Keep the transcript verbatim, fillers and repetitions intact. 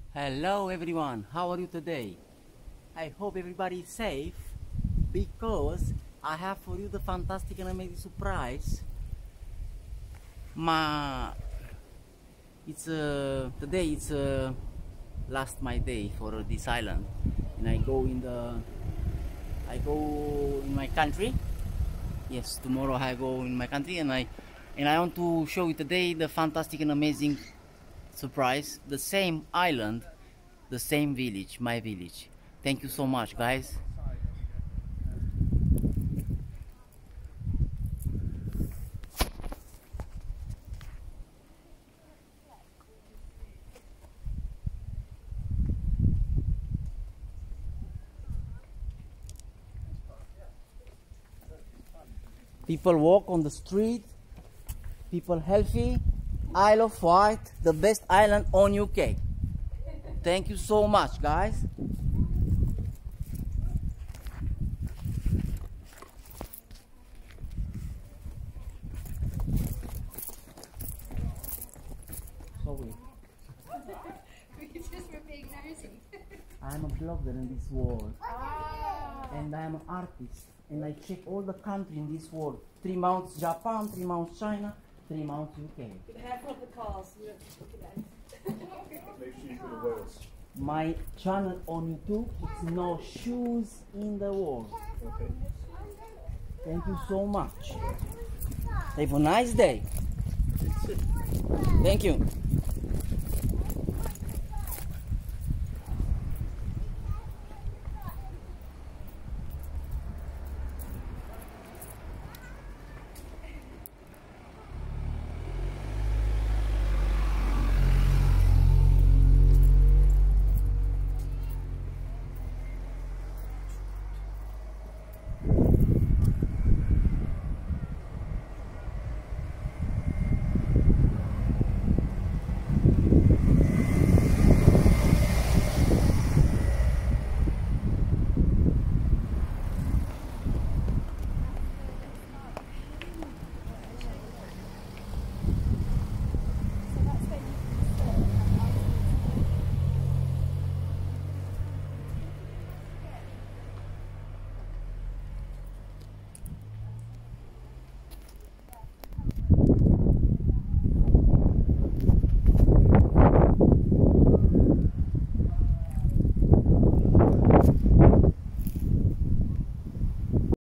Hello everyone, how are you today? I hope everybody is safe because I have for you the fantastic and amazing surprise. Ma, it's uh, today it's uh, last my day for this island, and I go in the I go in my country. Yes, tomorrow I go in my country, and I and I want to show you today the fantastic and amazing surprise, the same island, the same village, my village. Thank you so much, guys. People walk on the street, people healthy. Isle of Wight, the best island on U K. Thank you so much, guys. Sorry. Just for being nosy. I'm a blogger in this world. Ah. And I'm an artist. And I check all the countries in this world. Three months Japan, three months China, three months U K. Be careful of the cars. You look at them. Make sure you put the whales. My channel on YouTube is No Shoes in the World. Okay. Thank you so much. Have a nice day. Thank you.